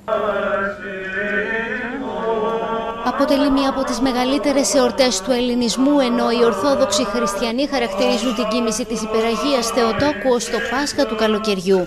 Αποτελεί μία από τις μεγαλύτερες εορτές του ελληνισμού, ενώ οι Ορθόδοξοι Χριστιανοί χαρακτηρίζουν την κοίμηση της Υπεραγίας Θεοτόκου ως το Πάσχα του καλοκαιριού.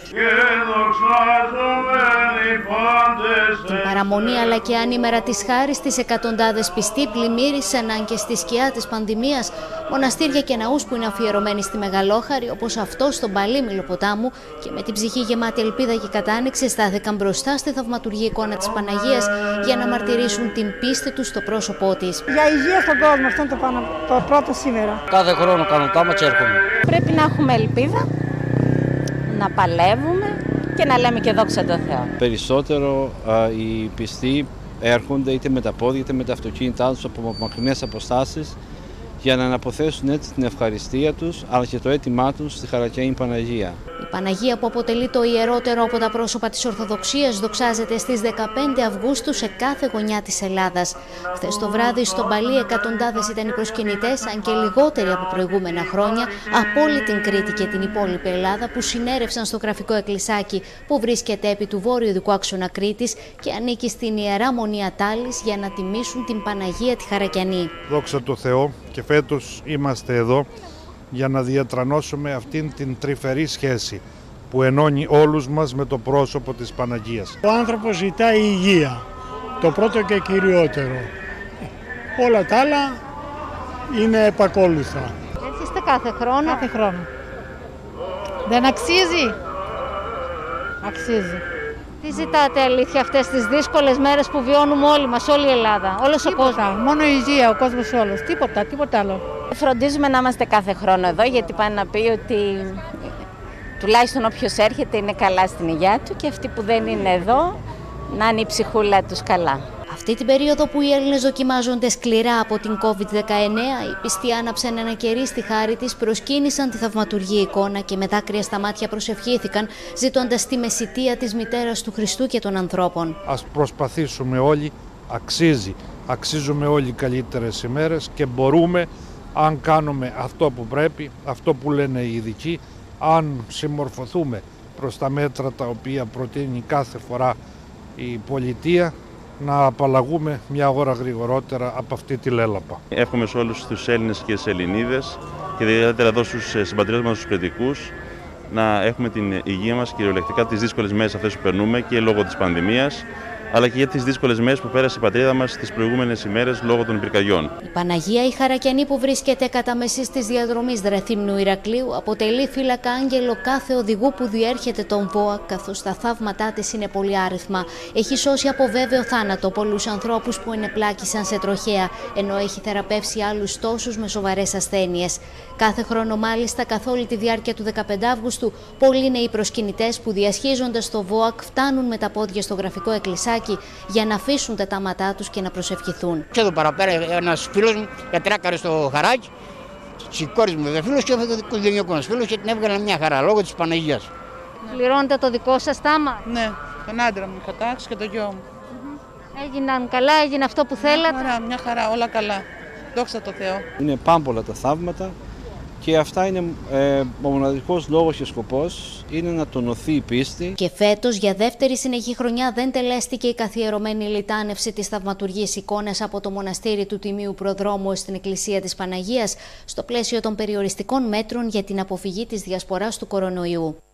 Την παραμονή αλλά και ανήμερα της χάρης, τις εκατοντάδες πιστοί πλημμύρισαν, αν και στη σκιά της πανδημίας, μοναστήρια και ναούς που είναι αφιερωμένοι στη Μεγαλόχαρη, όπως αυτό στον Παλίμηλο ποτάμου, και με την ψυχή γεμάτη ελπίδα και κατάνοιξη στάθηκαν μπροστά στη θαυματουργή εικόνα της Παναγίας για να μαρτυρήσουν την πίστη τους στο πρόσωπό της. Για υγεία στον κόσμο, αυτό είναι το πρώτο σήμερα. Κάθε χρόνο κάνω τάμα και έρχομαι. Πρέπει να έχουμε ελπίδα, να παλεύουμε και να λέμε και δόξα τω Θεώ. Περισσότερο οι πιστοί έρχονται είτε με τα πόδια είτε με τα αυτοκίνητά τους από μακρινές αποστάσεις για να αναποθέσουν έτσι την ευχαριστία τους αλλά και το αίτημά τους στη Χαρακιανή Παναγία. Η Παναγία, που αποτελεί το ιερότερο από τα πρόσωπα της Ορθοδοξίας, δοξάζεται στις 15 Αυγούστου σε κάθε γωνιά της Ελλάδας. Χθες το βράδυ στον Παλί εκατοντάδες ήταν οι προσκυνητές, αν και λιγότεροι από προηγούμενα χρόνια, από όλη την Κρήτη και την υπόλοιπη Ελλάδα, που συνέρευσαν στο γραφικό εκκλησάκι που βρίσκεται επί του βόρειου οδικού άξονα Κρήτης και ανήκει στην Ιερά Μονή Ατάλης, για να τιμήσουν την Παναγία τη Χαρακιανή. Δόξα τω Θεώ, και φέτος είμαστε εδώ για να διατρανώσουμε αυτήν την τρυφερή σχέση που ενώνει όλους μας με το πρόσωπο της Παναγίας. Ο άνθρωπος ζητάει υγεία, το πρώτο και κυριότερο. Όλα τα άλλα είναι επακόλουθα. Έρχεστε κάθε χρόνο? Κάθε χρόνο. Δεν αξίζει? Αξίζει. Τι ζητάτε αλήθεια αυτές τις δύσκολες μέρες που βιώνουμε όλοι μας, όλη η Ελλάδα, όλος ο κόσμος? Μόνο υγεία, ο κόσμος όλος. Τίποτα άλλο. Φροντίζουμε να είμαστε κάθε χρόνο εδώ, γιατί πάνε να πει ότι τουλάχιστον όποιος έρχεται είναι καλά στην υγεία του, και αυτοί που δεν είναι εδώ να είναι η ψυχούλα τους καλά. Αυτή την περίοδο που οι Έλληνες δοκιμάζονται σκληρά από την COVID-19, οι πιστοί άναψαν ένα κερί στη χάρη της, προσκύνησαν τη θαυματουργή εικόνα και με δάκρυα στα μάτια προσευχήθηκαν, ζητώντας τη μεσιτεία της μητέρας του Χριστού και των ανθρώπων. Ας προσπαθήσουμε όλοι, αξίζουμε όλοι καλύτερες ημέρες και μπορούμε, αν κάνουμε αυτό που πρέπει, αυτό που λένε οι ειδικοί, αν συμμορφωθούμε προς τα μέτρα τα οποία προτείνει κάθε φορά η πολιτεία, να απαλλαγούμε μια ώρα γρηγορότερα από αυτή τη λέλαπα. Εύχομαι σε όλους τους Έλληνες και τις Ελληνίδες και ιδιαίτερα εδώ στους συμπατριώτες μας, τους κριτικούς, να έχουμε την υγεία μας κυριολεκτικά τις δύσκολες μέρες αυτές που περνούμε και λόγω της πανδημίας, αλλά και για τις δύσκολες μέρες που πέρασε η πατρίδα μας τις προηγούμενες ημέρες λόγω των πυρκαγιών. Η Παναγία η Χαρακιανή, που βρίσκεται κατά μεσής της διαδρομής Δραθύμνου Ηρακλείου, αποτελεί φύλακα άγγελο κάθε οδηγού που διέρχεται τον ΒΟΑ, καθώς τα θαύματά της είναι πολυάριθμα. Έχει σώσει από βέβαιο θάνατο πολλούς ανθρώπους που ενεπλάκησαν σε τροχαία, ενώ έχει θεραπεύσει άλλους τόσους με σοβαρές ασθένειες. Κάθε χρόνο, μάλιστα, καθ' όλη τη διάρκεια του 15 Αύγουστου, πολλοί είναι οι προσκυνητές που, διασχίζοντας το ΒΟΑΚ, φτάνουν με τα πόδια στο γραφικό εκκλησάκι για να αφήσουν τα τάματά τους και να προσευχηθούν. Και εδώ παραπέρα ένας φίλος μου κατράκαρε στο χαράκι, της κόρης μου βέβαια φίλος, και έφυγε ο οικογενειακός ένας φίλος και την έβγαλε μια χαρά λόγω της Παναγίας. Πληρώνετε το δικό σας τάμα? Ναι, τον άντρα μου είχα τάξει και το γιο μου. Έγιναν καλά, έγινε αυτό που θέλατε? Μια χαρά, όλα καλά. Δόξα τω Θεώ. Είναι πάμπολα τα θαύματα και αυτά είναι ο μοναδικός λόγος και σκοπός είναι να τονωθεί η πίστη. Και φέτος, για δεύτερη συνεχή χρονιά, δεν τελέστηκε η καθιερωμένη λιτάνευση της θαυματουργής εικόνας από το μοναστήρι του Τιμίου Προδρόμου στην Εκκλησία της Παναγίας, στο πλαίσιο των περιοριστικών μέτρων για την αποφυγή της διασποράς του κορονοϊού.